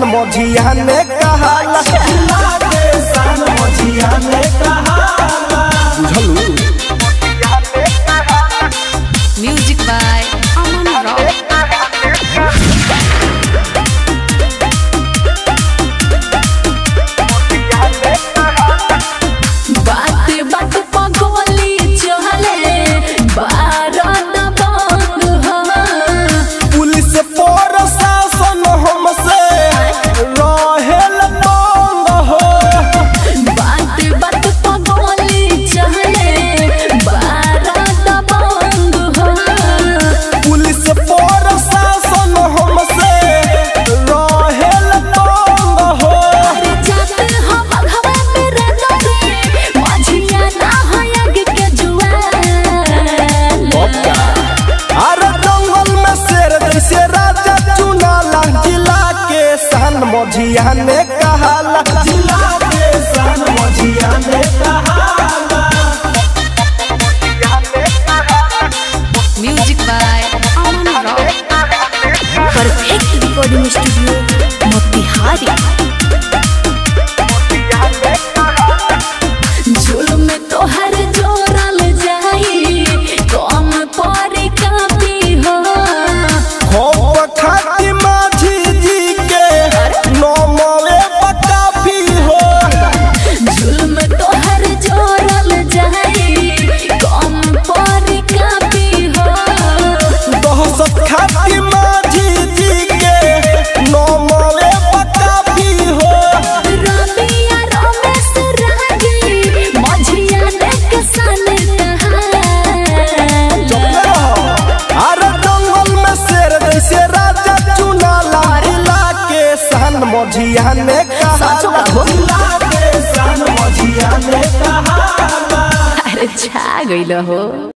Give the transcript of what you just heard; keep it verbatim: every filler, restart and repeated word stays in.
मझिया ने कहाला जिला के सान मझिया ने कहाला बुझलू म्यूजिक बाय अमन रॉक मझिया ने कहाला जिला के सान मझिया ने कहाला music by Aman Rock perfect recording studio Motihari जुल्म तोहर जोरल जाई कम पर काफी हो हो खाती माझी जी के नमवे काफी हो जुल्म तोहर जोरल जाई कम पर काफी हो दहशत खाती माझी जी के नमवे काफी हो रबिया रमेश रागी मझिया ने किसान अरे जंगल में शेर जैसे राजा चुनाला जिला के सान मझिया ने कहाला जिला के सान मझिया ने कहाला अरे छा गइल हो।